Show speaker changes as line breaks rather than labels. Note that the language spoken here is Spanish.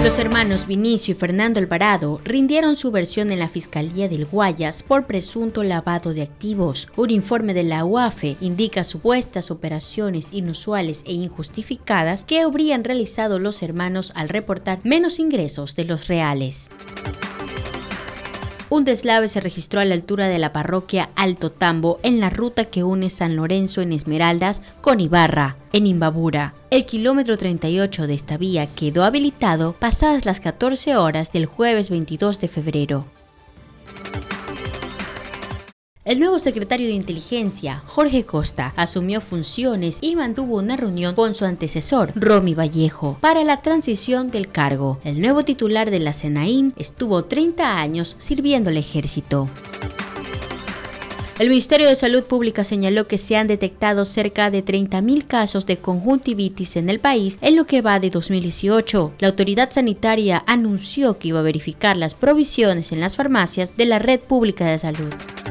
Los hermanos Vinicio y Fernando Alvarado rindieron su versión en la Fiscalía del Guayas por presunto lavado de activos. Un informe de la UAFE indica supuestas operaciones inusuales e injustificadas que habrían realizado los hermanos al reportar menos ingresos de los reales. Un deslave se registró a la altura de la parroquia Alto Tambo en la ruta que une San Lorenzo en Esmeraldas con Ibarra, en Imbabura. El kilómetro 38 de esta vía quedó habilitado pasadas las 14 horas del jueves 22 de febrero. El nuevo secretario de Inteligencia, Jorge Costa, asumió funciones y mantuvo una reunión con su antecesor, Romy Vallejo, para la transición del cargo. El nuevo titular de la SENAIN estuvo 30 años sirviendo al ejército. El Ministerio de Salud Pública señaló que se han detectado cerca de 30.000 casos de conjuntivitis en el país en lo que va de 2018. La autoridad sanitaria anunció que iba a verificar las provisiones en las farmacias de la red pública de salud.